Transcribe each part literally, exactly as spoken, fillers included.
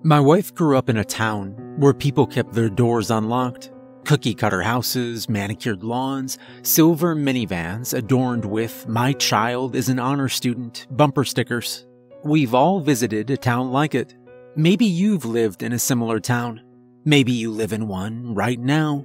My wife grew up in a town where people kept their doors unlocked. Cookie-cutter houses, manicured lawns, silver minivans adorned with "My child is an honor student" bumper stickers. We've all visited a town like it. Maybe you've lived in a similar town. Maybe you live in one right now.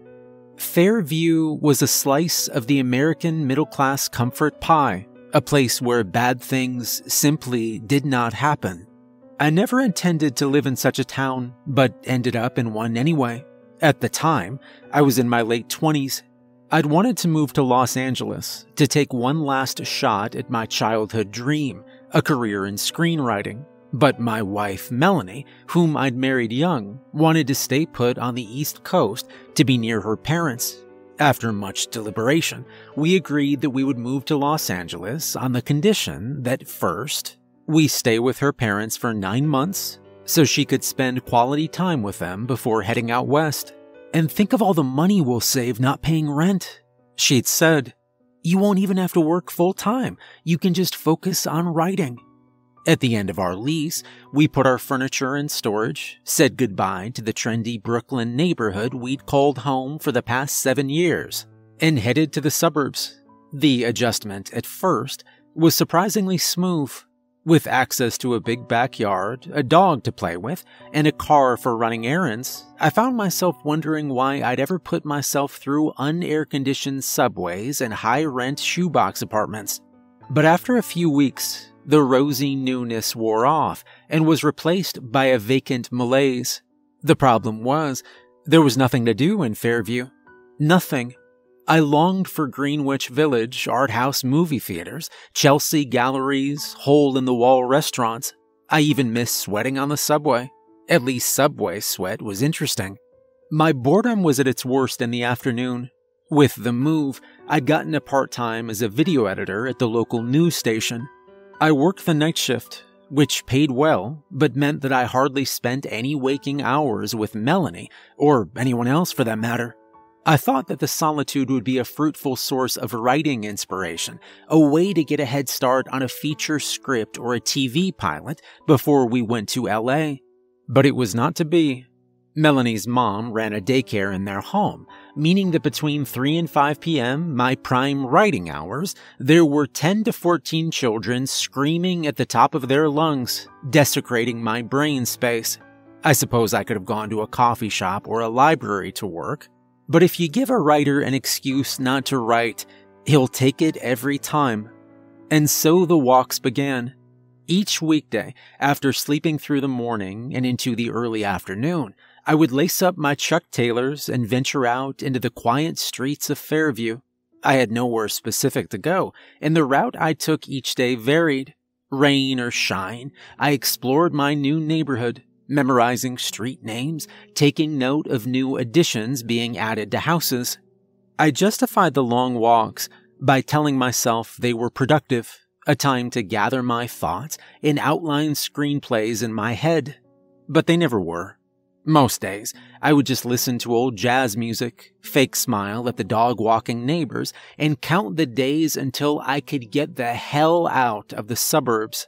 Fairview was a slice of the American middle-class comfort pie, a place where bad things simply did not happen. I never intended to live in such a town, but ended up in one anyway. At the time, I was in my late twenties. I'd wanted to move to Los Angeles to take one last shot at my childhood dream, a career in screenwriting. But my wife, Melanie, whom I'd married young, wanted to stay put on the East Coast to be near her parents. After much deliberation, we agreed that we would move to Los Angeles on the condition that first, we stay with her parents for nine months so she could spend quality time with them before heading out west. And think of all the money we'll save not paying rent. She'd said, "You won't even have to work full time. You can just focus on writing." At the end of our lease, we put our furniture in storage, said goodbye to the trendy Brooklyn neighborhood we'd called home for the past seven years, and headed to the suburbs. The adjustment, at first, was surprisingly smooth. With access to a big backyard, a dog to play with, and a car for running errands, I found myself wondering why I'd ever put myself through unair-conditioned subways and high-rent shoebox apartments. But after a few weeks, the rosy newness wore off and was replaced by a vacant malaise. The problem was, there was nothing to do in Fairview. Nothing. I longed for Greenwich Village art house movie theaters, Chelsea galleries, hole-in-the-wall restaurants. I even missed sweating on the subway. At least subway sweat was interesting. My boredom was at its worst in the afternoon. With the move, I'd gotten a part-time as a video editor at the local news station. I worked the night shift, which paid well, but meant that I hardly spent any waking hours with Melanie, or anyone else for that matter. I thought that the solitude would be a fruitful source of writing inspiration, a way to get a head start on a feature script or a T V pilot before we went to L A. But it was not to be. Melanie's mom ran a daycare in their home, meaning that between three and five p.m., my prime writing hours, there were ten to fourteen children screaming at the top of their lungs, desecrating my brain space. I suppose I could have gone to a coffee shop or a library to work. But if you give a writer an excuse not to write, he'll take it every time. And so the walks began. Each weekday, after sleeping through the morning and into the early afternoon, I would lace up my Chuck Taylors and venture out into the quiet streets of Fairview. I had nowhere specific to go, and the route I took each day varied. Rain or shine, I explored my new neighborhood, memorizing street names, taking note of new additions being added to houses. I justified the long walks by telling myself they were productive, a time to gather my thoughts and outline screenplays in my head. But they never were. Most days, I would just listen to old jazz music, fake smile at the dog-walking neighbors, and count the days until I could get the hell out of the suburbs.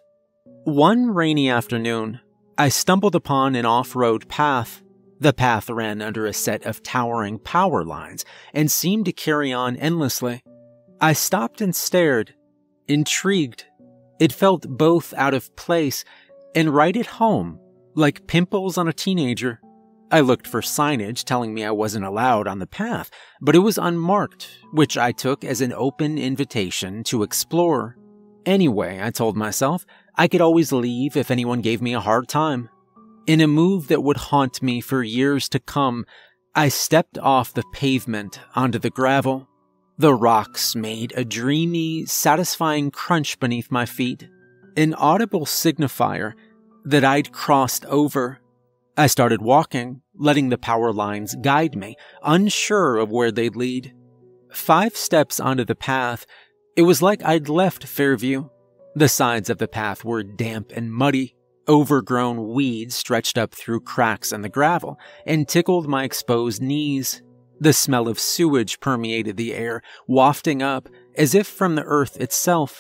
One rainy afternoon, I stumbled upon an off-road path. The path ran under a set of towering power lines and seemed to carry on endlessly. I stopped and stared, intrigued. It felt both out of place and right at home, like pimples on a teenager. I looked for signage telling me I wasn't allowed on the path, but it was unmarked, which I took as an open invitation to explore. Anyway, I told myself, I could always leave if anyone gave me a hard time. In a move that would haunt me for years to come, I stepped off the pavement onto the gravel. The rocks made a dreamy, satisfying crunch beneath my feet, an audible signifier that I'd crossed over. I started walking, letting the power lines guide me, unsure of where they'd lead. Five steps onto the path, it was like I'd left Fairview. The sides of the path were damp and muddy. Overgrown weeds stretched up through cracks in the gravel and tickled my exposed knees. The smell of sewage permeated the air, wafting up as if from the earth itself.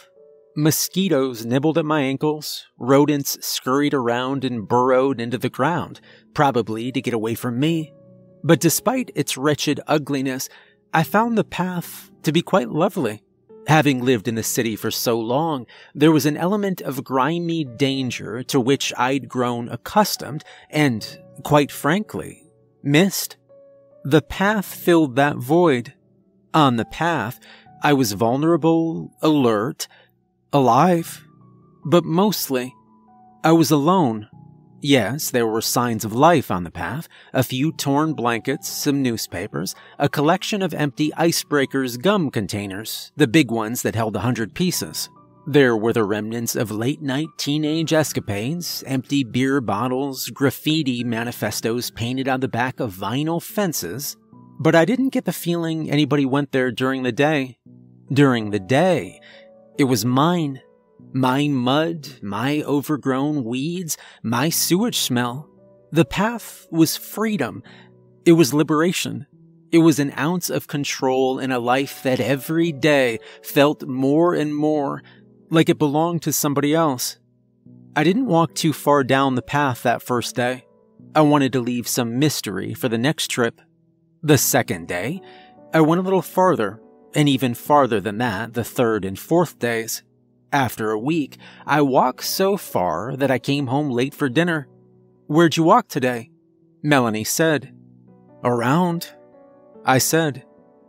Mosquitoes nibbled at my ankles, rodents scurried around and burrowed into the ground, probably to get away from me. But despite its wretched ugliness, I found the path to be quite lovely. Having lived in the city for so long, there was an element of grimy danger to which I'd grown accustomed and, quite frankly, missed. The path filled that void. On the path, I was vulnerable, alert, alive. But mostly, I was alone. Yes, there were signs of life on the path, a few torn blankets, some newspapers, a collection of empty Icebreakers gum containers, the big ones that held a hundred pieces. There were the remnants of late-night teenage escapades, empty beer bottles, graffiti manifestos painted on the back of vinyl fences, but I didn't get the feeling anybody went there during the day. During the day, it was mine. My mud, my overgrown weeds, my sewage smell. The path was freedom. It was liberation. It was an ounce of control in a life that every day felt more and more like it belonged to somebody else. I didn't walk too far down the path that first day. I wanted to leave some mystery for the next trip. The second day, I went a little farther, and even farther than that the third and fourth days. After a week, I walked so far that I came home late for dinner. "Where'd you walk today?" Melanie said. "Around," I said.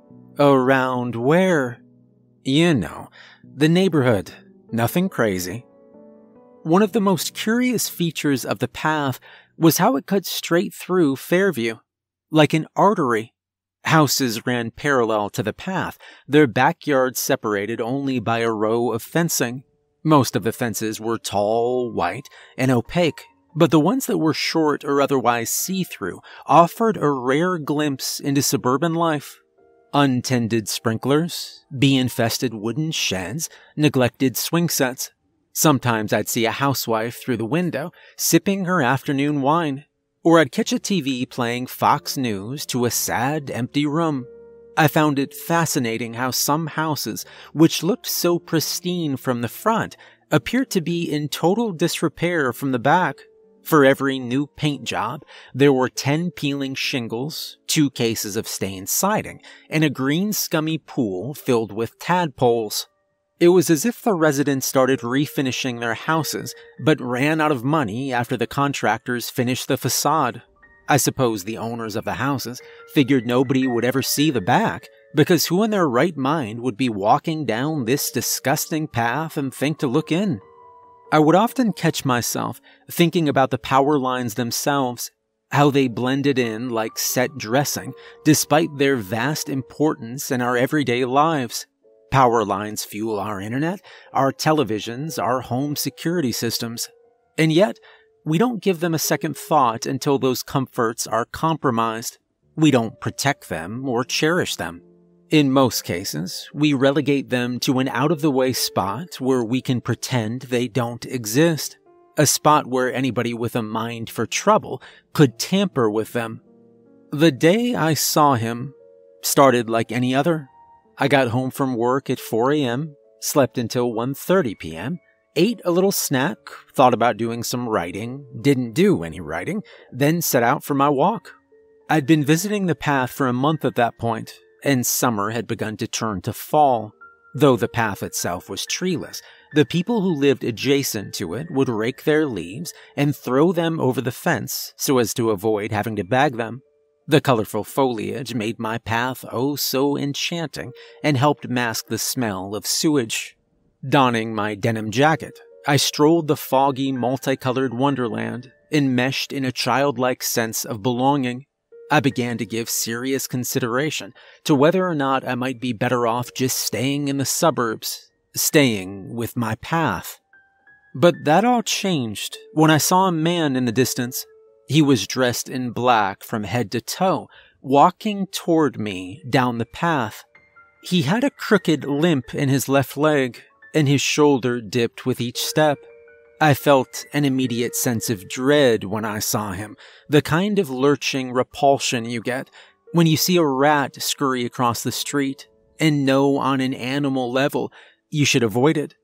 "Around where?" "You know, the neighborhood. Nothing crazy." One of the most curious features of the path was how it cut straight through Fairview, like an artery. Houses ran parallel to the path, their backyards separated only by a row of fencing. Most of the fences were tall, white, and opaque, but the ones that were short or otherwise see-through offered a rare glimpse into suburban life. Untended sprinklers, bee-infested wooden sheds, neglected swing sets. Sometimes I'd see a housewife through the window, sipping her afternoon wine. Or I'd catch a T V playing Fox News to a sad, empty room. I found it fascinating how some houses, which looked so pristine from the front, appeared to be in total disrepair from the back. For every new paint job, there were ten peeling shingles, two cases of stained siding, and a green scummy pool filled with tadpoles. It was as if the residents started refinishing their houses, but ran out of money after the contractors finished the facade. I suppose the owners of the houses figured nobody would ever see the back, because who in their right mind would be walking down this disgusting path and think to look in? I would often catch myself thinking about the power lines themselves, how they blended in like set dressing, despite their vast importance in our everyday lives. Power lines fuel our internet, our televisions, our home security systems. And yet, we don't give them a second thought until those comforts are compromised. We don't protect them or cherish them. In most cases, we relegate them to an out-of-the-way spot where we can pretend they don't exist. A spot where anybody with a mind for trouble could tamper with them. The day I saw him started like any other. I got home from work at four a.m., slept until one thirty p.m., ate a little snack, thought about doing some writing, didn't do any writing, then set out for my walk. I'd been visiting the path for a month at that point, and summer had begun to turn to fall. Though the path itself was treeless, the people who lived adjacent to it would rake their leaves and throw them over the fence so as to avoid having to bag them. The colorful foliage made my path oh so enchanting and helped mask the smell of sewage. Donning my denim jacket, I strolled the foggy, multicolored wonderland, enmeshed in a childlike sense of belonging. I began to give serious consideration to whether or not I might be better off just staying in the suburbs, staying with my path. But that all changed when I saw a man in the distance. He was dressed in black from head to toe, walking toward me down the path. He had a crooked limp in his left leg, and his shoulder dipped with each step. I felt an immediate sense of dread when I saw him, the kind of lurching repulsion you get when you see a rat scurry across the street, and know on an animal level you should avoid it.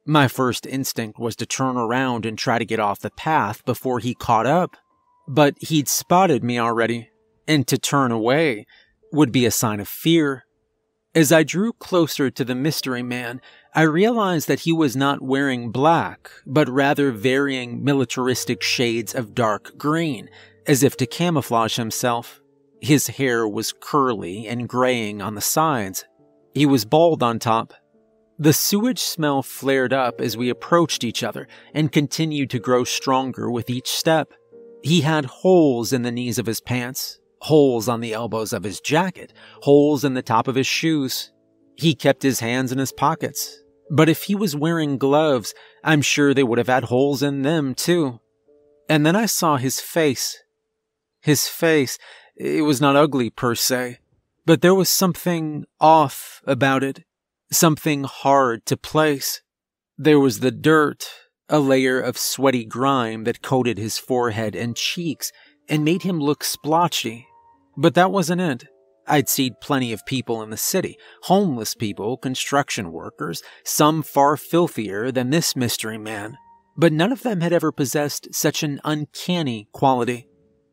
My first instinct was to turn around and try to get off the path before he caught up, but he'd spotted me already, and to turn away would be a sign of fear. As I drew closer to the mystery man, I realized that he was not wearing black, but rather varying militaristic shades of dark green, as if to camouflage himself. His hair was curly and graying on the sides. He was bald on top. The sewage smell flared up as we approached each other and continued to grow stronger with each step. He had holes in the knees of his pants, holes on the elbows of his jacket, holes in the top of his shoes. He kept his hands in his pockets, but if he was wearing gloves, I'm sure they would have had holes in them too. And then I saw his face. His face, it was not ugly per se, but there was something off about it, something hard to place. There was the dirt, a layer of sweaty grime that coated his forehead and cheeks and made him look splotchy. But that wasn't it. I'd seen plenty of people in the city, homeless people, construction workers, some far filthier than this mystery man, but none of them had ever possessed such an uncanny quality.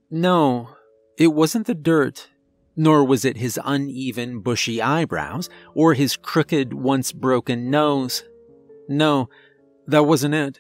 No, it wasn't the dirt, nor was it his uneven, bushy eyebrows or his crooked, once broken nose. No, that wasn't it.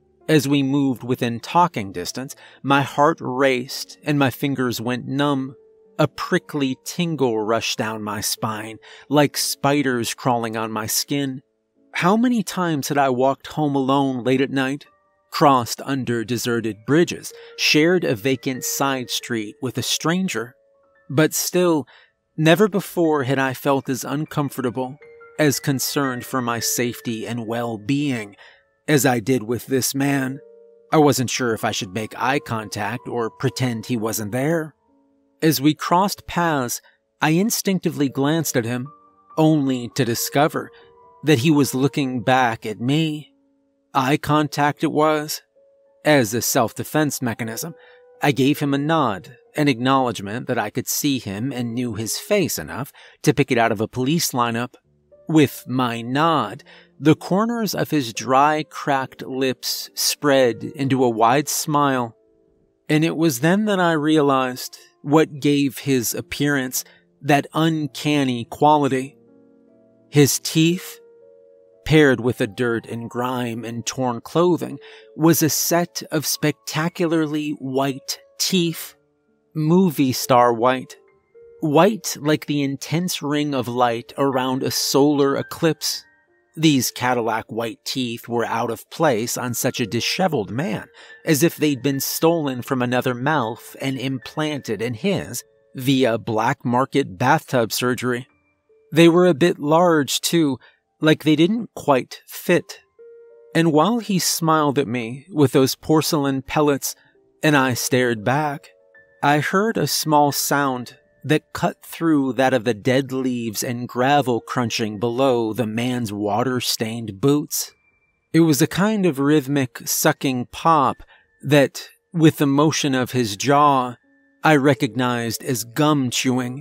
As we moved within talking distance, my heart raced and my fingers went numb. A prickly tingle rushed down my spine, like spiders crawling on my skin. How many times had I walked home alone late at night, crossed under deserted bridges, shared a vacant side street with a stranger? But still, never before had I felt as uncomfortable, as concerned for my safety and well-being, as I did with this man. I wasn't sure if I should make eye contact or pretend he wasn't there. As we crossed paths, I instinctively glanced at him, only to discover that he was looking back at me. Eye contact it was. As a self-defense mechanism, I gave him a nod, an acknowledgement that I could see him and knew his face enough to pick it out of a police lineup. With my nod, the corners of his dry, cracked lips spread into a wide smile, and it was then that I realized what gave his appearance that uncanny quality. His teeth, paired with the dirt and grime and torn clothing, was a set of spectacularly white teeth. Movie star white. White like the intense ring of light around a solar eclipse. These Cadillac white teeth were out of place on such a disheveled man, as if they'd been stolen from another mouth and implanted in his via black market bathtub surgery. They were a bit large, too, like they didn't quite fit. And while he smiled at me with those porcelain pellets, and I stared back, I heard a small sound that cut through that of the dead leaves and gravel crunching below the man's water-stained boots. It was a kind of rhythmic sucking pop that, with the motion of his jaw, I recognized as gum chewing.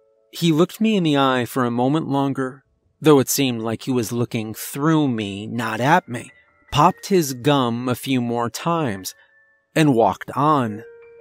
He looked me in the eye for a moment longer, though it seemed like he was looking through me, not at me, popped his gum a few more times, and walked on.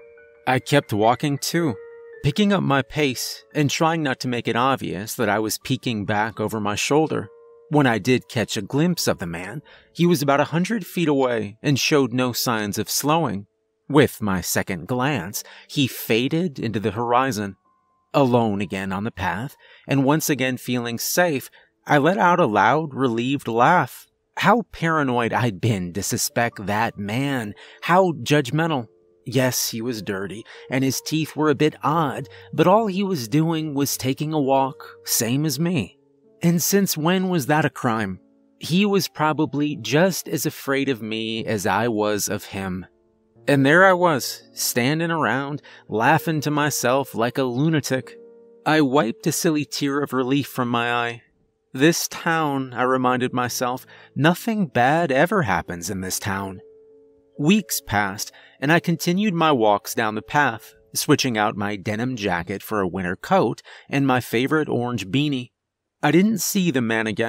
I kept walking too, picking up my pace and trying not to make it obvious that I was peeking back over my shoulder. When I did catch a glimpse of the man, he was about a hundred feet away and showed no signs of slowing. With my second glance, he faded into the horizon. Alone again on the path, and once again feeling safe, I let out a loud, relieved laugh. How paranoid I'd been to suspect that man. How judgmental. Yes, he was dirty, and his teeth were a bit odd, but all he was doing was taking a walk, same as me. And since when was that a crime? He was probably just as afraid of me as I was of him. And there I was, standing around, laughing to myself like a lunatic. I wiped a silly tear of relief from my eye. This town, I reminded myself, nothing bad ever happens in this town. Weeks passed, and I continued my walks down the path, switching out my denim jacket for a winter coat and my favorite orange beanie. I didn't see the man again,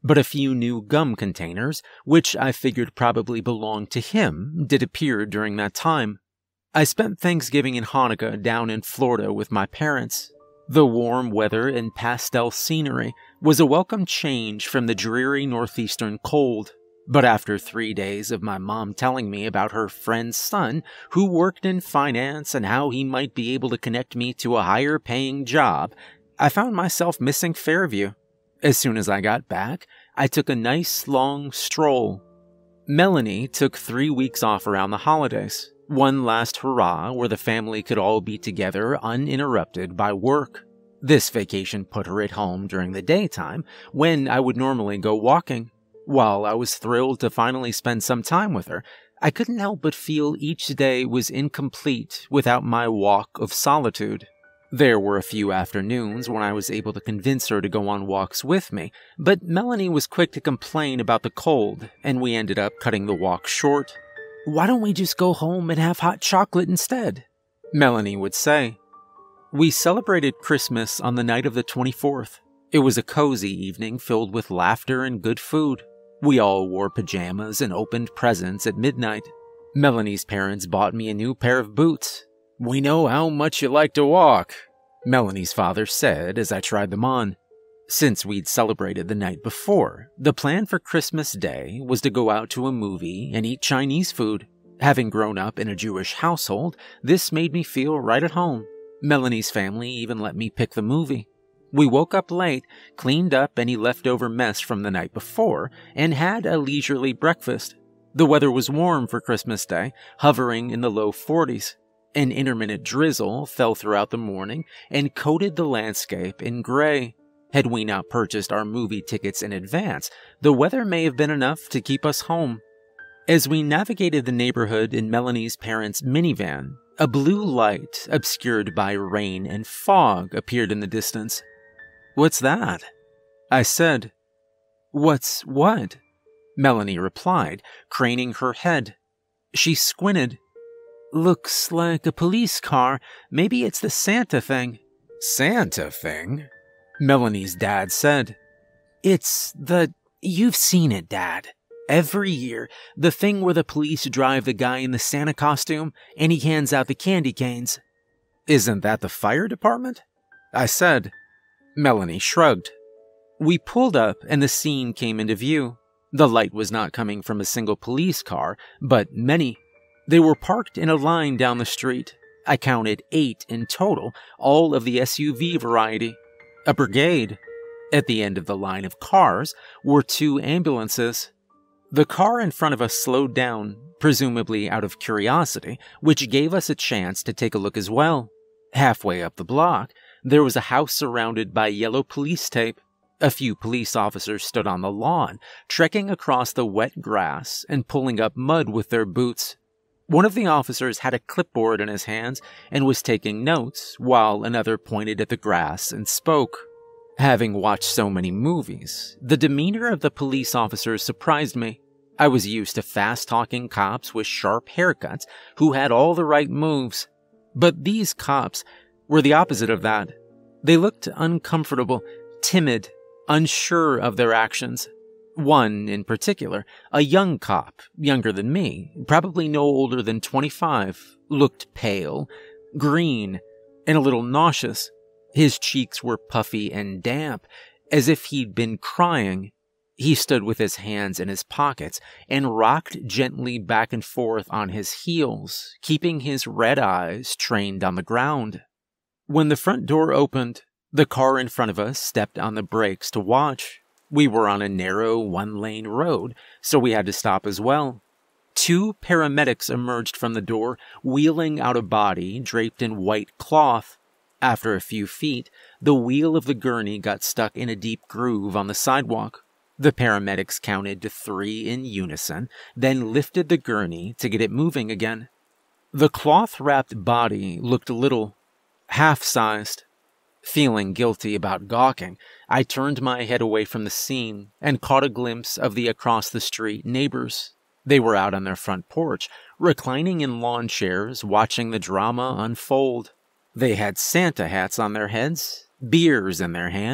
But a few new gum containers, which I figured probably belonged to him, did appear during that time. I spent Thanksgiving and Hanukkah down in Florida with my parents. The warm weather and pastel scenery was a welcome change from the dreary northeastern cold. But after three days of my mom telling me about her friend's son who worked in finance and how he might be able to connect me to a higher paying job, I found myself missing Fairview. As soon as I got back, I took a nice long stroll. Melanie took three weeks off around the holidays, one last hurrah where the family could all be together uninterrupted by work. This vacation put her at home during the daytime when I would normally go walking. While I was thrilled to finally spend some time with her, I couldn't help but feel each day was incomplete without my walk of solitude. There were a few afternoons when I was able to convince her to go on walks with me, but Melanie was quick to complain about the cold, and we ended up cutting the walk short. "Why don't we just go home and have hot chocolate instead?" Melanie would say. We celebrated Christmas on the night of the twenty-fourth. It was a cozy evening filled with laughter and good food. We all wore pajamas and opened presents at midnight. Melanie's parents bought me a new pair of boots. "We know how much you like to walk," Melanie's father said as I tried them on. Since we'd celebrated the night before, the plan for Christmas Day was to go out to a movie and eat Chinese food. Having grown up in a Jewish household, this made me feel right at home. Melanie's family even let me pick the movie. We woke up late, cleaned up any leftover mess from the night before, and had a leisurely breakfast. The weather was warm for Christmas Day, hovering in the low forties. An intermittent drizzle fell throughout the morning and coated the landscape in gray. Had we not purchased our movie tickets in advance, the weather may have been enough to keep us home. As we navigated the neighborhood in Melanie's parents' minivan, a blue light, obscured by rain and fog, appeared in the distance. "What's that?" I said. "What's what?" Melanie replied, craning her head. She squinted. "Looks like a police car. Maybe it's the Santa thing." "Santa thing?" Melanie's dad said. "It's the... You've seen it, Dad. Every year, the thing where the police drive the guy in the Santa costume and he hands out the candy canes." "Isn't that the fire department?" I said. Melanie shrugged. We pulled up and the scene came into view. The light was not coming from a single police car, but many. They were parked in a line down the street. I counted eight in total, all of the S U V variety. A brigade. At the end of the line of cars were two ambulances. The car in front of us slowed down, presumably out of curiosity, which gave us a chance to take a look as well. Halfway up the block, there was a house surrounded by yellow police tape. A few police officers stood on the lawn, trekking across the wet grass and pulling up mud with their boots. One of the officers had a clipboard in his hands and was taking notes, while another pointed at the grass and spoke. Having watched so many movies, the demeanor of the police officers surprised me. I was used to fast-talking cops with sharp haircuts who had all the right moves. But these cops were the opposite of that. They looked uncomfortable, timid, unsure of their actions. One, in particular, a young cop, younger than me, probably no older than twenty-five, looked pale, green, and a little nauseous. His cheeks were puffy and damp, as if he'd been crying. He stood with his hands in his pockets and rocked gently back and forth on his heels, keeping his red eyes trained on the ground. When the front door opened, the car in front of us stepped on the brakes to watch. We were on a narrow one-lane road, so we had to stop as well. Two paramedics emerged from the door, wheeling out a body draped in white cloth. After a few feet, the wheel of the gurney got stuck in a deep groove on the sidewalk. The paramedics counted to three in unison, then lifted the gurney to get it moving again. The cloth-wrapped body looked little, half-sized. Feeling guilty about gawking, I turned my head away from the scene and caught a glimpse of the across-the-street neighbors. They were out on their front porch, reclining in lawn chairs, watching the drama unfold. They had Santa hats on their heads, beers in their hands,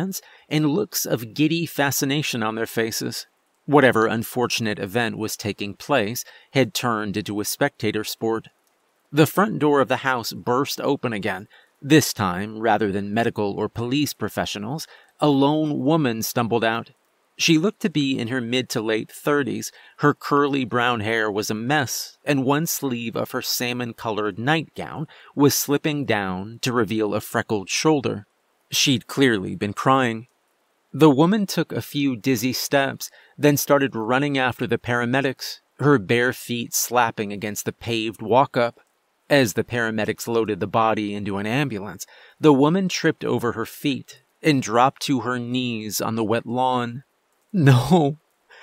and looks of giddy fascination on their faces. Whatever unfortunate event was taking place had turned into a spectator sport. The front door of the house burst open again. This time, rather than medical or police professionals, a lone woman stumbled out. She looked to be in her mid to late thirties. Her curly brown hair was a mess, and one sleeve of her salmon-colored nightgown was slipping down to reveal a freckled shoulder. She'd clearly been crying. The woman took a few dizzy steps, then started running after the paramedics, her bare feet slapping against the paved walk-up. As the paramedics loaded the body into an ambulance, the woman tripped over her feet and dropped to her knees on the wet lawn. "No,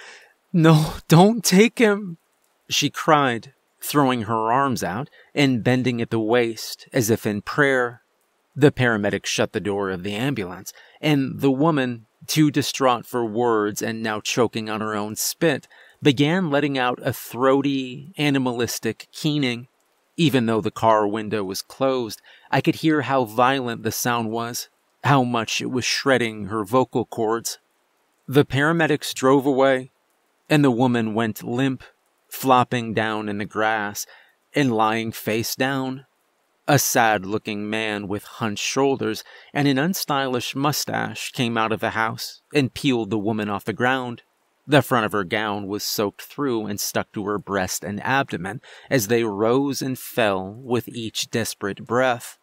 no, don't take him," she cried, throwing her arms out and bending at the waist as if in prayer. The paramedics shut the door of the ambulance, and the woman, too distraught for words and now choking on her own spit, began letting out a throaty, animalistic keening. Even though the car window was closed, I could hear how violent the sound was, how much it was shredding her vocal cords. The paramedics drove away, and the woman went limp, flopping down in the grass and lying face down. A sad-looking man with hunched shoulders and an unstylish mustache came out of the house and peeled the woman off the ground. The front of her gown was soaked through and stuck to her breast and abdomen as they rose and fell with each desperate breath.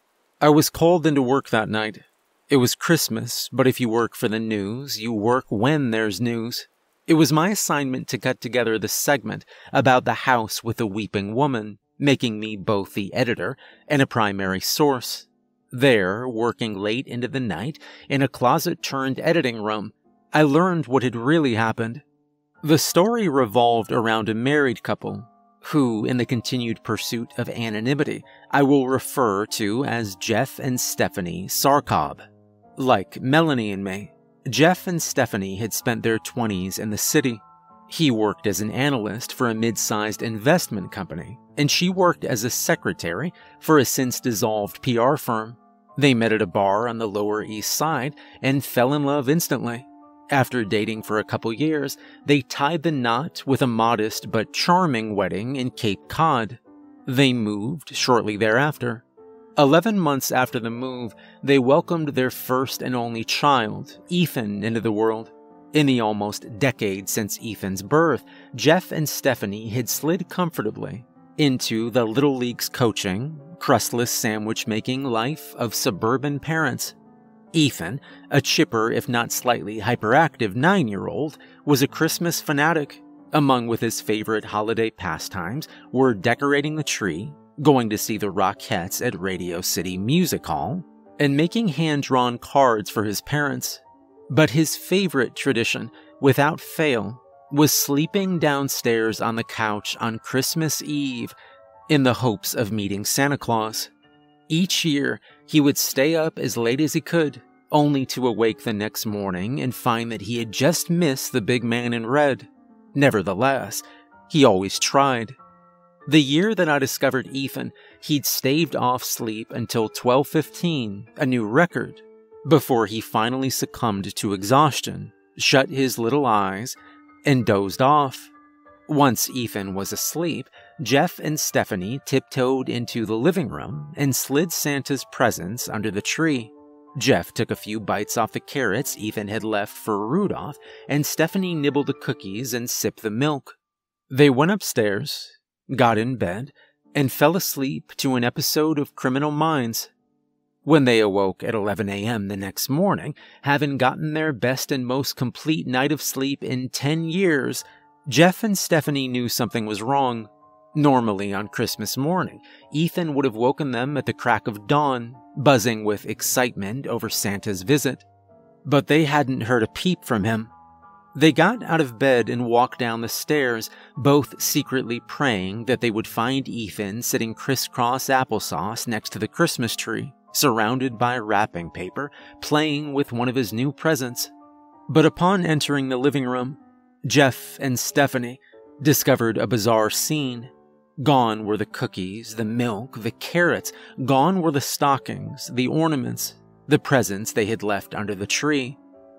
I was called into work that night. It was Christmas, but if you work for the news, you work when there's news. It was my assignment to cut together the segment about the house with the weeping woman, making me both the editor and a primary source. There, working late into the night, in a closet-turned editing room, I learned what had really happened. The story revolved around a married couple, who, in the continued pursuit of anonymity, I will refer to as Jeff and Stephanie Sarkob. Like Melanie and me, Jeff and Stephanie had spent their twenties in the city. He worked as an analyst for a mid-sized investment company, and she worked as a secretary for a since-dissolved P R firm. They met at a bar on the Lower East Side and fell in love instantly. After dating for a couple years, they tied the knot with a modest but charming wedding in Cape Cod. They moved shortly thereafter. Eleven months after the move, they welcomed their first and only child, Ethan, into the world. In the almost decade since Ethan's birth, Jeff and Stephanie had slid comfortably into the Little League's coaching, crustless sandwich-making life of suburban parents. Ethan, a chipper if not slightly hyperactive nine-year-old, was a Christmas fanatic. Among with his favorite holiday pastimes were decorating the tree, going to see the Rockettes at Radio City Music Hall, and making hand-drawn cards for his parents. But his favorite tradition, without fail, was sleeping downstairs on the couch on Christmas Eve in the hopes of meeting Santa Claus. Each year, he would stay up as late as he could, only to awake the next morning and find that he had just missed the big man in red. Nevertheless, he always tried. The year that I discovered Ethan, he'd staved off sleep until twelve fifteen, a new record, before he finally succumbed to exhaustion, shut his little eyes, and dozed off. Once Ethan was asleep, Jeff and Stephanie tiptoed into the living room and slid Santa's presents under the tree. Jeff took a few bites off the carrots Ethan had left for Rudolph, and Stephanie nibbled the cookies and sipped the milk. They went upstairs, got in bed, and fell asleep to an episode of Criminal Minds. When they awoke at eleven a.m. the next morning, having gotten their best and most complete night of sleep in ten years, Jeff and Stephanie knew something was wrong. Normally on Christmas morning, Ethan would have woken them at the crack of dawn, buzzing with excitement over Santa's visit. But they hadn't heard a peep from him. They got out of bed and walked down the stairs, both secretly praying that they would find Ethan sitting crisscross applesauce next to the Christmas tree, surrounded by wrapping paper, playing with one of his new presents. But upon entering the living room, Jeff and Stephanie discovered a bizarre scene. Gone were the cookies, the milk, the carrots. Gone were the stockings, the ornaments, the presents they had left under the tree.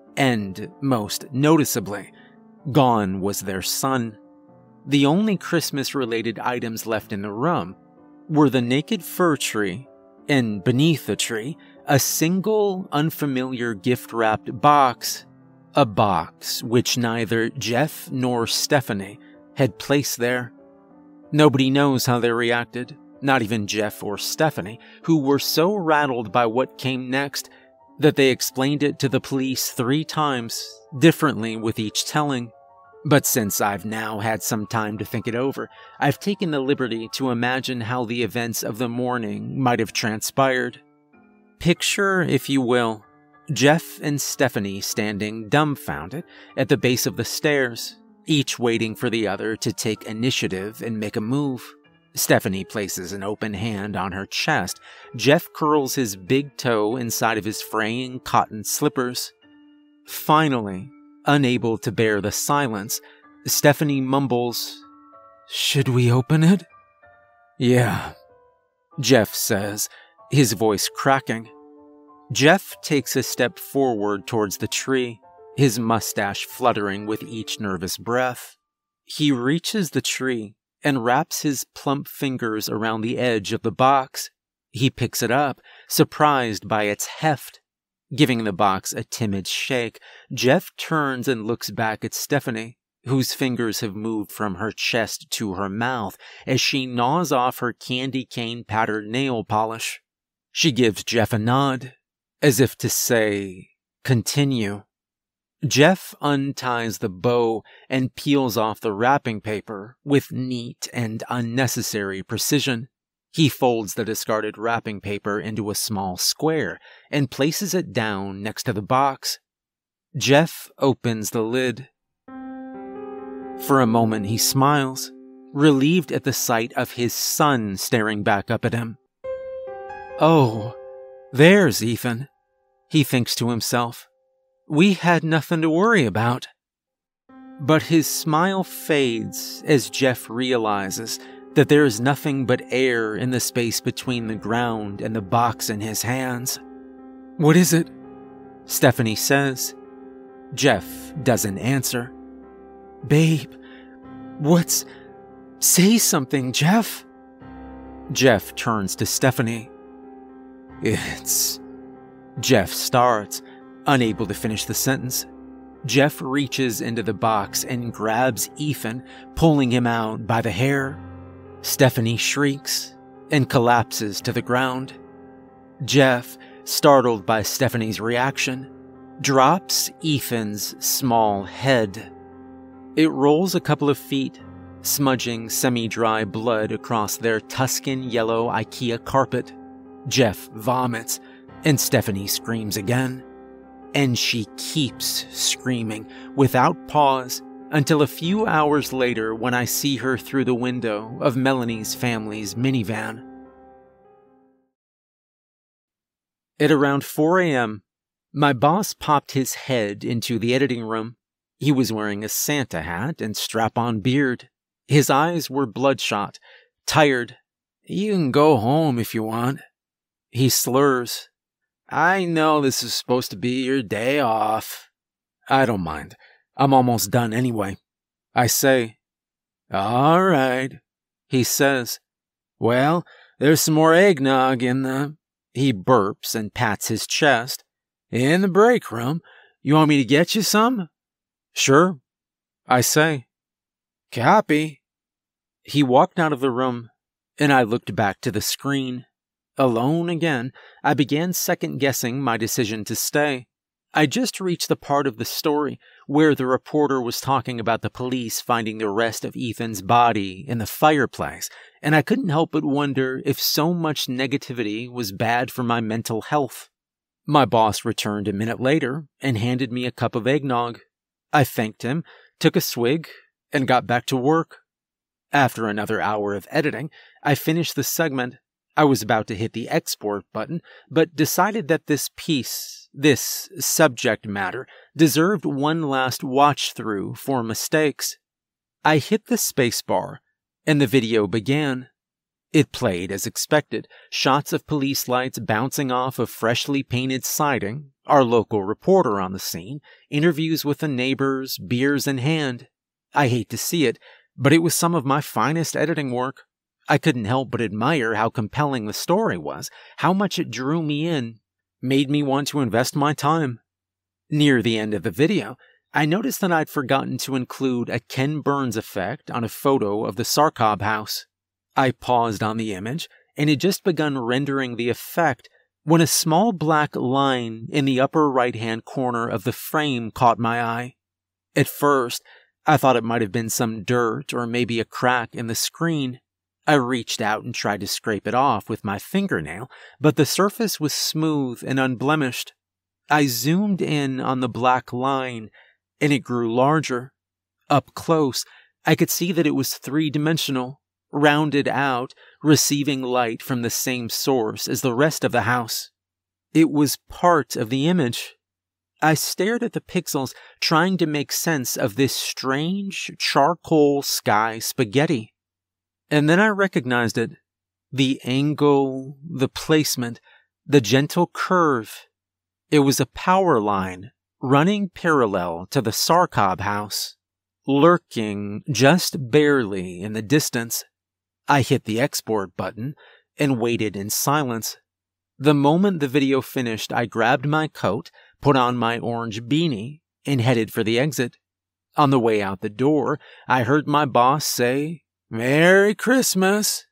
And, most noticeably, gone was their son. The only Christmas-related items left in the room were the naked fir tree, and beneath the tree, a single, unfamiliar gift-wrapped box. A box which neither Jeff nor Stephanie had placed there. Nobody knows how they reacted, not even Jeff or Stephanie, who were so rattled by what came next that they explained it to the police three times, differently with each telling. But since I've now had some time to think it over, I've taken the liberty to imagine how the events of the morning might have transpired. Picture, if you will, Jeff and Stephanie standing dumbfounded at the base of the stairs, each waiting for the other to take initiative and make a move. Stephanie places an open hand on her chest. Jeff curls his big toe inside of his fraying cotton slippers. Finally, unable to bear the silence, Stephanie mumbles, "Should we open it?" "Yeah," Jeff says, his voice cracking. Jeff takes a step forward towards the tree, his mustache fluttering with each nervous breath. He reaches the tree and wraps his plump fingers around the edge of the box. He picks it up, surprised by its heft. Giving the box a timid shake, Jeff turns and looks back at Stephanie, whose fingers have moved from her chest to her mouth as she gnaws off her candy cane-patterned nail polish. She gives Jeff a nod, as if to say, "Continue." Jeff unties the bow and peels off the wrapping paper with neat and unnecessary precision. He folds the discarded wrapping paper into a small square and places it down next to the box. Jeff opens the lid. For a moment he smiles, relieved at the sight of his son staring back up at him. "Oh, there's Ethan," he thinks to himself. "We had nothing to worry about." But his smile fades as Jeff realizes that there is nothing but air in the space between the ground and the box in his hands. "What is it?" Stephanie says. Jeff doesn't answer. "Babe, what's... Say something, Jeff." Jeff turns to Stephanie. "It's..." Jeff starts, unable to finish the sentence. Jeff reaches into the box and grabs Ethan, pulling him out by the hair. Stephanie shrieks and collapses to the ground. Jeff, startled by Stephanie's reaction, drops Ethan's small head. It rolls a couple of feet, smudging semi-dry blood across their Tuscan yellow IKEA carpet. Jeff vomits, and Stephanie screams again. And she keeps screaming, without pause, until a few hours later when I see her through the window of Melanie's family's minivan. At around four a.m., my boss popped his head into the editing room. He was wearing a Santa hat and strap-on beard. His eyes were bloodshot, tired. "You can go home if you want." He slurs. "I know this is supposed to be your day off." "I don't mind. I'm almost done anyway." I say. "All right," he says. "Well, there's some more eggnog in the..." He burps and pats his chest. "In the break room. You want me to get you some?" "Sure," I say. "Copy." He walked out of the room, and I looked back to the screen. Alone again, I began second-guessing my decision to stay. I just reached the part of the story where the reporter was talking about the police finding the rest of Ethan's body in the fireplace, and I couldn't help but wonder if so much negativity was bad for my mental health. My boss returned a minute later and handed me a cup of eggnog. I thanked him, took a swig, and got back to work. After another hour of editing, I finished the segment. I was about to hit the export button, but decided that this piece, this subject matter, deserved one last watch-through for mistakes. I hit the spacebar, and the video began. It played as expected, shots of police lights bouncing off of freshly painted siding, our local reporter on the scene, interviews with the neighbors, beers in hand. I hate to see it, but it was some of my finest editing work. I couldn't help but admire how compelling the story was, how much it drew me in, made me want to invest my time. Near the end of the video, I noticed that I'd forgotten to include a Ken Burns effect on a photo of the Sarkov house. I paused on the image, and had just begun rendering the effect when a small black line in the upper right-hand corner of the frame caught my eye. At first, I thought it might have been some dirt or maybe a crack in the screen. I reached out and tried to scrape it off with my fingernail, but the surface was smooth and unblemished. I zoomed in on the black line, and it grew larger. Up close, I could see that it was three-dimensional, rounded out, receiving light from the same source as the rest of the house. It was part of the image. I stared at the pixels, trying to make sense of this strange charcoal sky spaghetti. And then I recognized it. The angle, the placement, the gentle curve. It was a power line running parallel to the Sarkov house, lurking just barely in the distance. I hit the export button and waited in silence. The moment the video finished, I grabbed my coat, put on my orange beanie, and headed for the exit. On the way out the door, I heard my boss say, "Merry Christmas."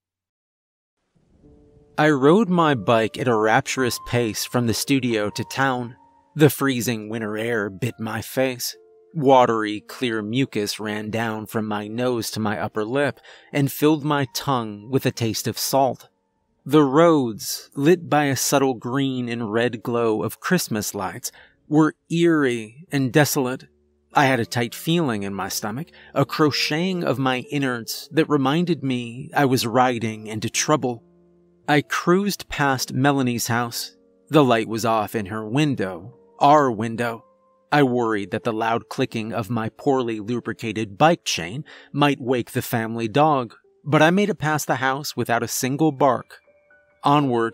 I rode my bike at a rapturous pace from the studio to town. The freezing winter air bit my face. Watery, clear mucus ran down from my nose to my upper lip and filled my tongue with a taste of salt. The roads, lit by a subtle green and red glow of Christmas lights, were eerie and desolate. I had a tight feeling in my stomach, a crocheting of my innards that reminded me I was riding into trouble. I cruised past Melanie's house. The light was off in her window, our window. I worried that the loud clicking of my poorly lubricated bike chain might wake the family dog, but I made it past the house without a single bark. Onward.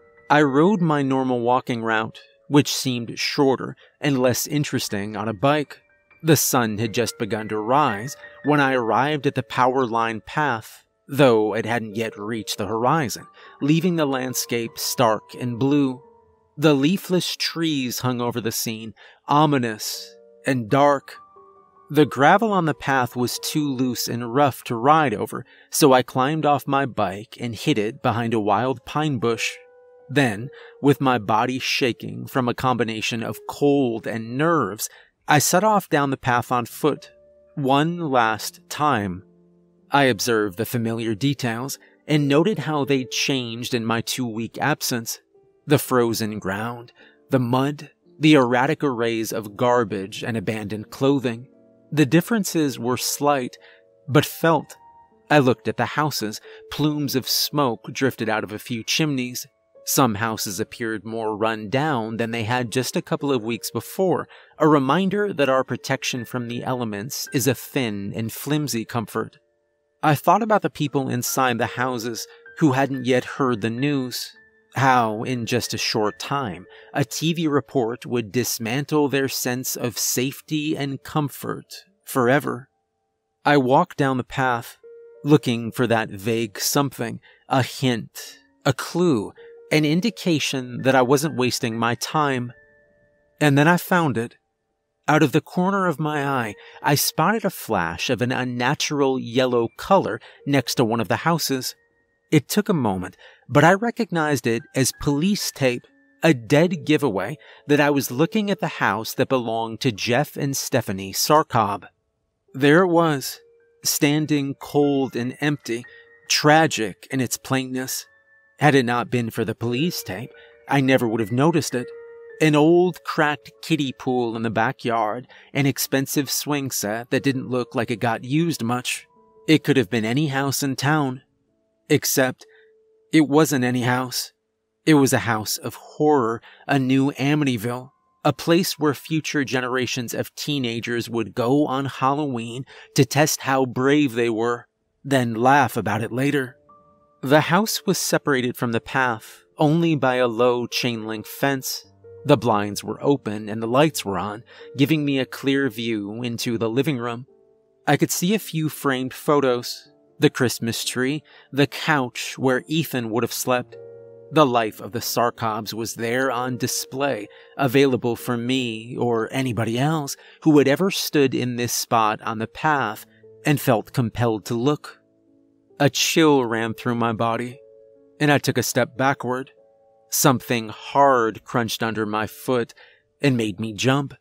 I rode my normal walking route, which seemed shorter and less interesting on a bike. The sun had just begun to rise when I arrived at the power line path, though it hadn't yet reached the horizon, leaving the landscape stark and blue. The leafless trees hung over the scene, ominous and dark. The gravel on the path was too loose and rough to ride over, so I climbed off my bike and hid it behind a wild pine bush. Then, with my body shaking from a combination of cold and nerves, I set off down the path on foot, one last time. I observed the familiar details and noted how they'd changed in my two-week absence. The frozen ground, the mud, the erratic arrays of garbage and abandoned clothing. The differences were slight, but felt. I looked at the houses. Plumes of smoke drifted out of a few chimneys. Some houses appeared more run down than they had just a couple of weeks before, a reminder that our protection from the elements is a thin and flimsy comfort. I thought about the people inside the houses who hadn't yet heard the news. How, in just a short time, a T V report would dismantle their sense of safety and comfort forever. I walked down the path, looking for that vague something, a hint, a clue, an indication that I wasn't wasting my time. And then I found it. Out of the corner of my eye, I spotted a flash of an unnatural yellow color next to one of the houses. It took a moment, but I recognized it as police tape, a dead giveaway that I was looking at the house that belonged to Jeff and Stephanie Sarkov. There it was, standing cold and empty, tragic in its plainness. Had it not been for the police tape, I never would have noticed it. An old, cracked kiddie pool in the backyard, an expensive swing set that didn't look like it got used much. It could have been any house in town. Except, it wasn't any house. It was a house of horror, a new Amityville, a place where future generations of teenagers would go on Halloween to test how brave they were, then laugh about it later. The house was separated from the path only by a low chain-link fence. The blinds were open and the lights were on, giving me a clear view into the living room. I could see a few framed photos, the Christmas tree, the couch where Ethan would have slept. The life of the Sarkobs was there on display, available for me or anybody else who had ever stood in this spot on the path and felt compelled to look. A chill ran through my body, and I took a step backward. Something hard crunched under my foot and made me jump.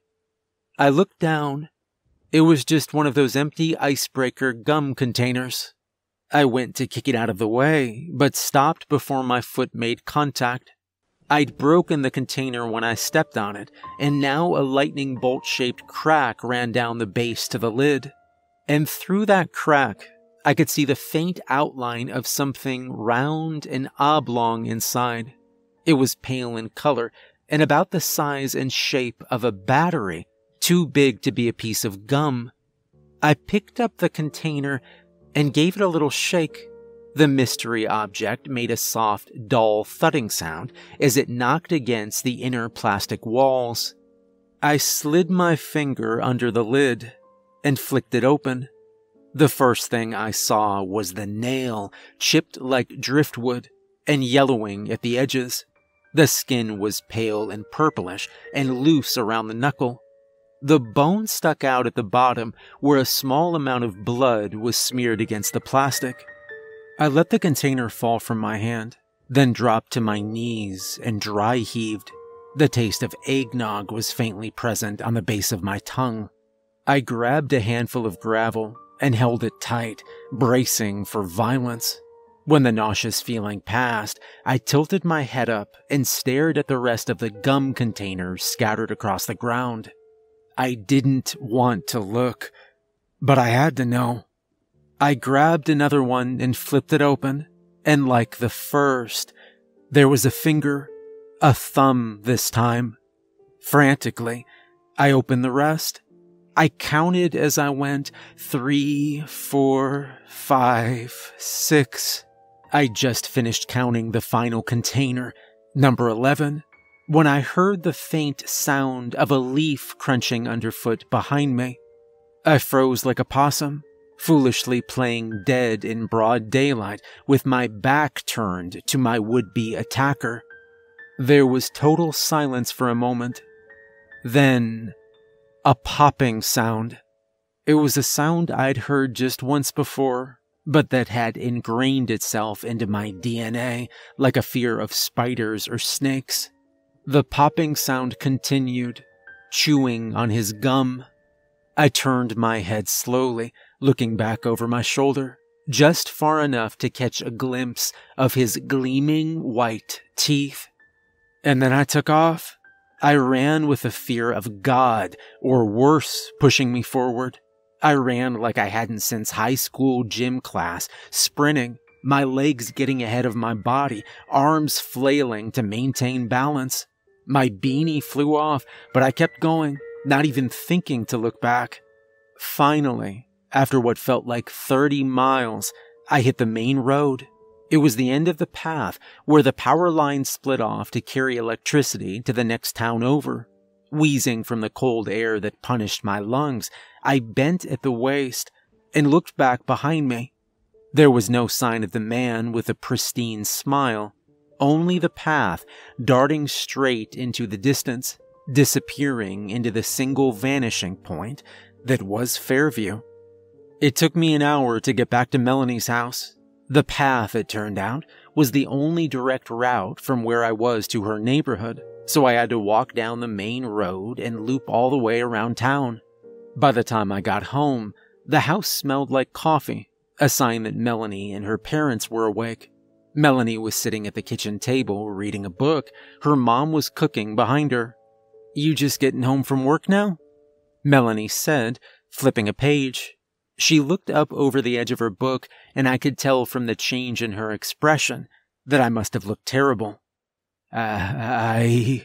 I looked down. It was just one of those empty icebreaker gum containers. I went to kick it out of the way, but stopped before my foot made contact. I'd broken the container when I stepped on it, and now a lightning bolt-shaped crack ran down the base to the lid. And through that crack, I could see the faint outline of something round and oblong inside. It was pale in color and about the size and shape of a battery, too big to be a piece of gum. I picked up the container and gave it a little shake. The mystery object made a soft, dull thudding sound as it knocked against the inner plastic walls. I slid my finger under the lid and flicked it open. The first thing I saw was the nail, chipped like driftwood and yellowing at the edges. The skin was pale and purplish and loose around the knuckle. The bone stuck out at the bottom where a small amount of blood was smeared against the plastic. I let the container fall from my hand, then dropped to my knees and dry heaved. The taste of eggnog was faintly present on the base of my tongue. I grabbed a handful of gravel and held it tight, bracing for violence. When the nauseous feeling passed, I tilted my head up and stared at the rest of the gum containers scattered across the ground. I didn't want to look, but I had to know. I grabbed another one and flipped it open, and like the first, there was a finger, a thumb this time. Frantically, I opened the rest. I counted as I went, three, four, five, six. I just finished counting the final container, number eleven, when I heard the faint sound of a leaf crunching underfoot behind me. I froze like a possum, foolishly playing dead in broad daylight with my back turned to my would-be attacker. There was total silence for a moment. Then, a popping sound. It was a sound I'd heard just once before, but that had ingrained itself into my D N A like a fear of spiders or snakes. The popping sound continued, chewing on his gum. I turned my head slowly, looking back over my shoulder, just far enough to catch a glimpse of his gleaming white teeth. And then I took off. I ran with the fear of God, or worse, pushing me forward. I ran like I hadn't since high school gym class, sprinting, my legs getting ahead of my body, arms flailing to maintain balance. My beanie flew off, but I kept going, not even thinking to look back. Finally, after what felt like thirty miles, I hit the main road. It was the end of the path where the power line split off to carry electricity to the next town over. Wheezing from the cold air that punished my lungs, I bent at the waist and looked back behind me. There was no sign of the man with the pristine smile, only the path darting straight into the distance, disappearing into the single vanishing point that was Fairview. It took me an hour to get back to Melanie's house. The path, it turned out, was the only direct route from where I was to her neighborhood, so I had to walk down the main road and loop all the way around town. By the time I got home, the house smelled like coffee, a sign that Melanie and her parents were awake. Melanie was sitting at the kitchen table reading a book. Her mom was cooking behind her. "You just getting home from work now?" Melanie said, flipping a page. She looked up over the edge of her book, and I could tell from the change in her expression that I must have looked terrible. Uh, I...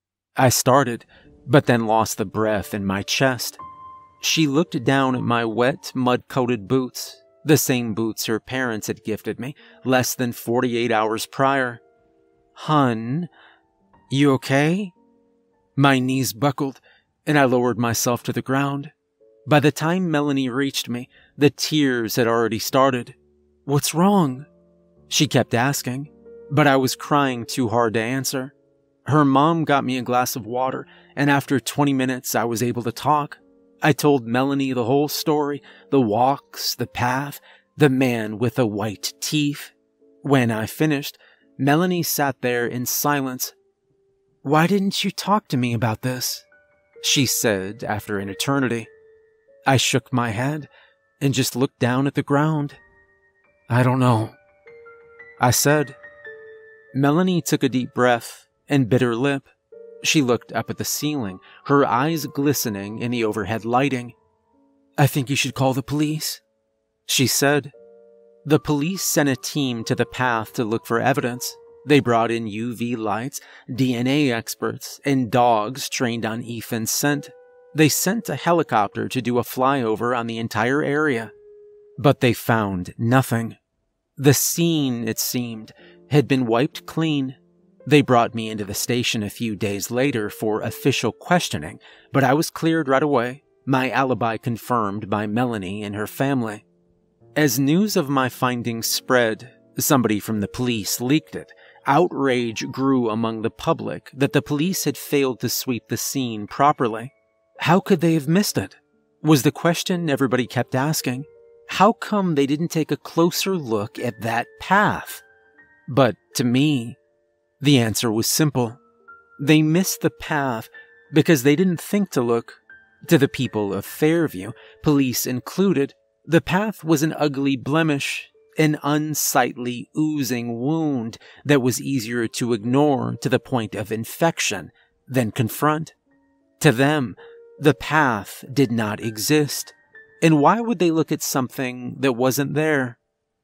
I started, but then lost the breath in my chest. She looked down at my wet, mud-coated boots, the same boots her parents had gifted me less than forty-eight hours prior. "Hun, you okay?" My knees buckled, and I lowered myself to the ground. By the time Melanie reached me, the tears had already started. "What's wrong?" she kept asking, but I was crying too hard to answer. Her mom got me a glass of water, and after twenty minutes I was able to talk. I told Melanie the whole story, the walks, the path, the man with the white teeth. When I finished, Melanie sat there in silence. "Why didn't you talk to me about this?" she said after an eternity. I shook my head and just looked down at the ground. "I don't know," I said. Melanie took a deep breath and bit her lip. She looked up at the ceiling, her eyes glistening in the overhead lighting. "I think you should call the police," she said. The police sent a team to the path to look for evidence. They brought in U V lights, D N A experts, and dogs trained on Ethan's scent. They sent a helicopter to do a flyover on the entire area. But they found nothing. The scene, it seemed, had been wiped clean. They brought me into the station a few days later for official questioning, but I was cleared right away, my alibi confirmed by Melanie and her family. As news of my findings spread, somebody from the police leaked it. Outrage grew among the public that the police had failed to sweep the scene properly. How could they have missed it? Was the question everybody kept asking. How come they didn't take a closer look at that path? But to me, the answer was simple. They missed the path because they didn't think to look. To the people of Fairview, police included, the path was an ugly blemish, an unsightly, oozing wound that was easier to ignore to the point of infection than confront. To them, the path did not exist. And why would they look at something that wasn't there?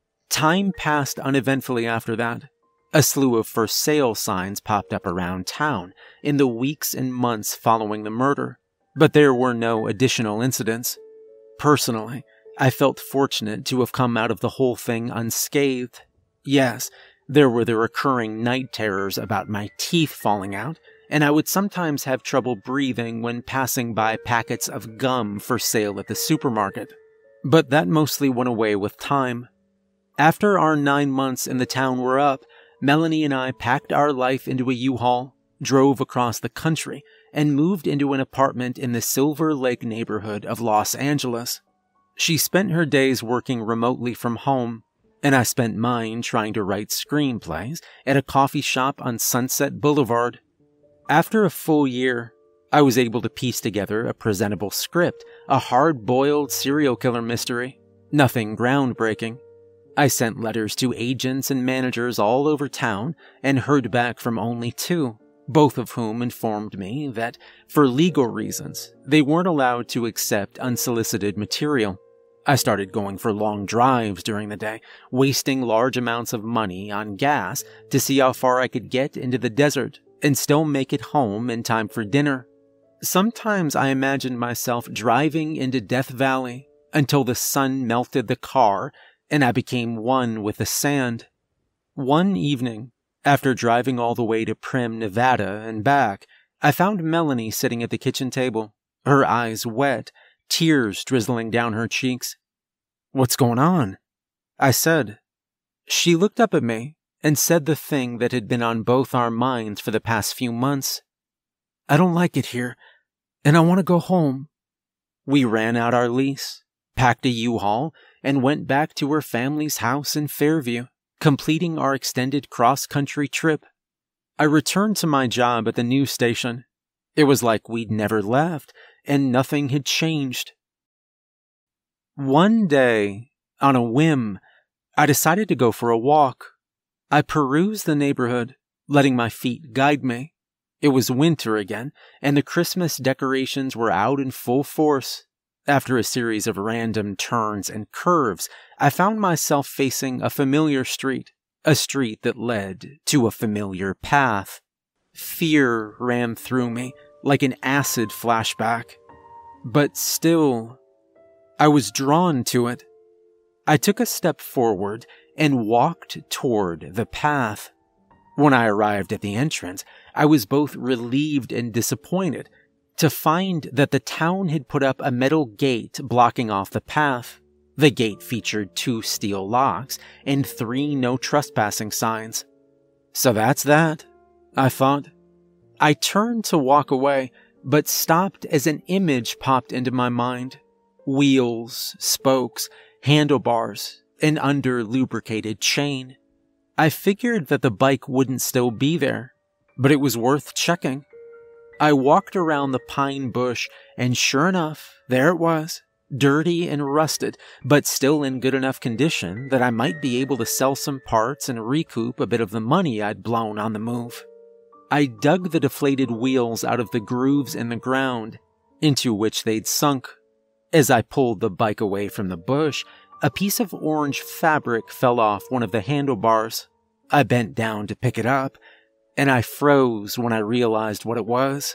Time passed uneventfully after that. A slew of for sale signs popped up around town in the weeks and months following the murder, but there were no additional incidents. Personally, I felt fortunate to have come out of the whole thing unscathed. Yes, there were the recurring night terrors about my teeth falling out, and I would sometimes have trouble breathing when passing by packets of gum for sale at the supermarket. But that mostly went away with time. After our nine months in the town were up, Melanie and I packed our life into a U-Haul, drove across the country, and moved into an apartment in the Silver Lake neighborhood of Los Angeles. She spent her days working remotely from home, and I spent mine trying to write screenplays at a coffee shop on Sunset Boulevard. After a full year, I was able to piece together a presentable script, a hard-boiled serial killer mystery. Nothing groundbreaking. I sent letters to agents and managers all over town and heard back from only two, both of whom informed me that, for legal reasons, they weren't allowed to accept unsolicited material. I started going for long drives during the day, wasting large amounts of money on gas to see how far I could get into the desert and still make it home in time for dinner. Sometimes I imagined myself driving into Death Valley until the sun melted the car and I became one with the sand. One evening, after driving all the way to Primm, Nevada and back, I found Melanie sitting at the kitchen table, her eyes wet, tears drizzling down her cheeks. "What's going on?" I said. She looked up at me and said the thing that had been on both our minds for the past few months. "I don't like it here, and I want to go home." We ran out our lease, packed a U-Haul, and went back to her family's house in Fairview, completing our extended cross-country trip. I returned to my job at the news station. It was like we'd never left, and nothing had changed. One day, on a whim, I decided to go for a walk. I perused the neighborhood, letting my feet guide me. It was winter again, and the Christmas decorations were out in full force. After a series of random turns and curves, I found myself facing a familiar street, a street that led to a familiar path. Fear ran through me like an acid flashback. But still, I was drawn to it. I took a step forward and walked toward the path. When I arrived at the entrance, I was both relieved and disappointed to find that the town had put up a metal gate blocking off the path. The gate featured two steel locks and three no trespassing signs. So that's that, I thought. I turned to walk away, but stopped as an image popped into my mind. Wheels, spokes, handlebars, an under-lubricated chain. I figured that the bike wouldn't still be there, but it was worth checking. I walked around the pine bush, and sure enough, there it was, dirty and rusted, but still in good enough condition that I might be able to sell some parts and recoup a bit of the money I'd blown on the move. I dug the deflated wheels out of the grooves in the ground, into which they'd sunk. As I pulled the bike away from the bush, a piece of orange fabric fell off one of the handlebars. I bent down to pick it up, and I froze when I realized what it was.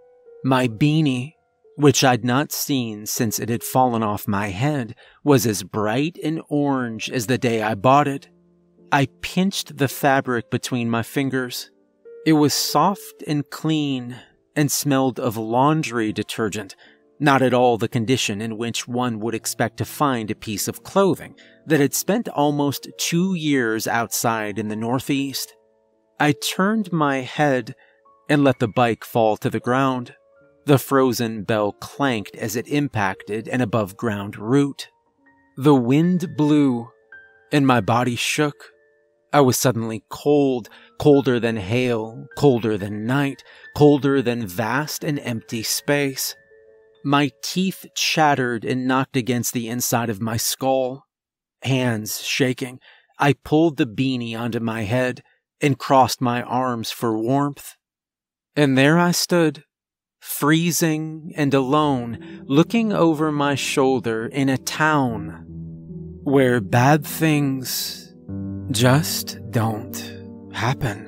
My beanie, which I'd not seen since it had fallen off my head, was as bright and orange as the day I bought it. I pinched the fabric between my fingers. It was soft and clean and smelled of laundry detergent, not at all the condition in which one would expect to find a piece of clothing that had spent almost two years outside in the Northeast. I turned my head and let the bike fall to the ground. The frozen bell clanked as it impacted an above-ground root. The wind blew, and my body shook. I was suddenly cold, colder than hail, colder than night, colder than vast and empty space. My teeth chattered and knocked against the inside of my skull. Hands shaking, I pulled the beanie onto my head and crossed my arms for warmth. And there I stood, freezing and alone, looking over my shoulder in a town where bad things just don't happen.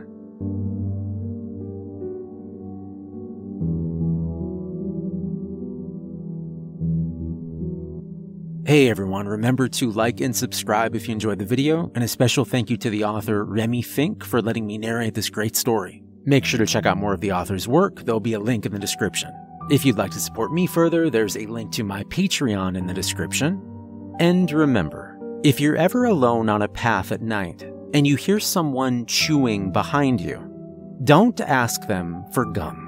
Hey everyone, remember to like and subscribe if you enjoyed the video, and a special thank you to the author Remy Fink for letting me narrate this great story. Make sure to check out more of the author's work, there'll be a link in the description. If you'd like to support me further, there's a link to my Patreon in the description. And remember, if you're ever alone on a path at night, and you hear someone chewing behind you, don't ask them for gum.